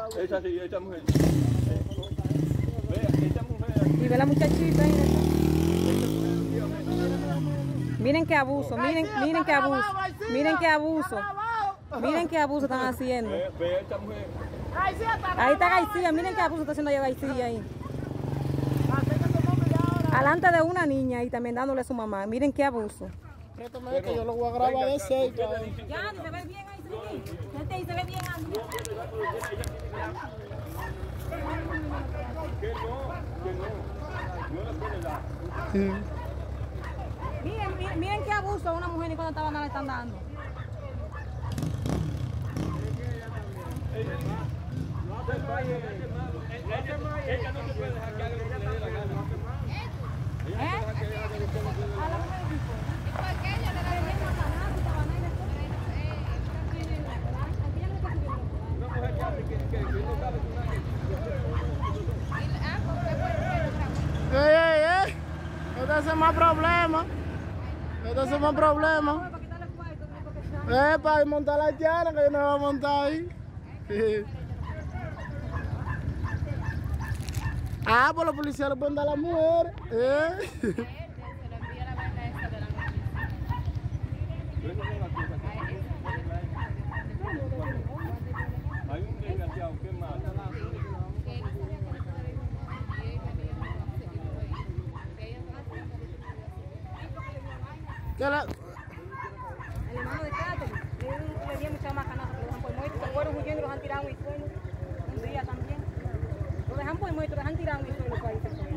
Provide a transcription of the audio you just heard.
Esa sí, esta mujer. Vea, esta mujer. Y ve la muchachita ahí. Miren qué abuso, miren qué abuso, miren qué abuso, miren qué abuso están haciendo. Ve esta mujer. Ahí está García, miren qué abuso está haciendo allá García ahí. Alante de una niña y también dándole a su mamá, miren qué abuso. Préstame que yo lo voy a grabar de cerca. Ya, se ve bien ahí, se ve bien Andy. Que no le puede dar. Miren qué abuso a una mujer y cuando estaba nada le están dando. Ella no se puede dejar que haga lo que le dé la gana. Este es más problema. Este es más problema. Para montar la haitiana, que yo no voy a montar ahí. Pues los policías le pueden dar a las mujeres. Hay un desgraciado que mata. El hermano de Catherine le dio mucha macanaza, lo dejan por muerto, se fueron huyendo y los han tirado en el suelo. Un día también. Lo dejan por muerto, lo dejan tirado en el suelo.